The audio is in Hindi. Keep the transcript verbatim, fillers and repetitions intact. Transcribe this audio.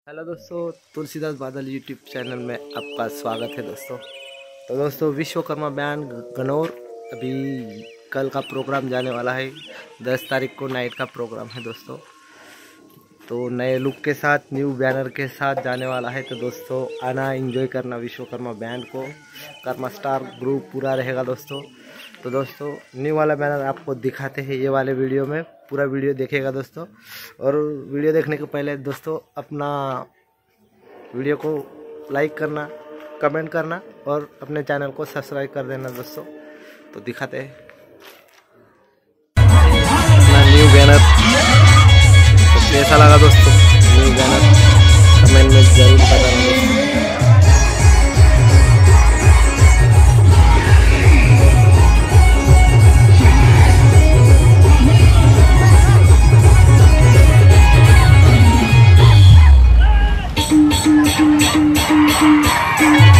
हेलो दोस्तों, तुलसीदास बादल यूट्यूब चैनल में आपका स्वागत है दोस्तों। तो दोस्तों, विश्वकर्मा बैंड गनौर अभी कल का प्रोग्राम जाने वाला है। दस तारीख को नाइट का प्रोग्राम है दोस्तों। तो नए लुक के साथ, न्यू बैनर के साथ जाने वाला है। तो दोस्तों आना, एंजॉय करना विश्वकर्मा बैंड को। कर्मा स्टार ग्रुप पूरा रहेगा दोस्तों। तो दोस्तों न्यू वाला बैनर आपको दिखाते हैं ये वाले वीडियो में। पूरा वीडियो देखेगा दोस्तों। और वीडियो देखने के पहले दोस्तों अपना वीडियो को लाइक करना, कमेंट करना और अपने चैनल को सब्सक्राइब कर देना दोस्तों। तो दिखाते हैं अपना न्यू बैनर। तो कैसा लगा दोस्तों न्यू बैनर, कमेंट में जरूर बताना दोस्तों। Thank you.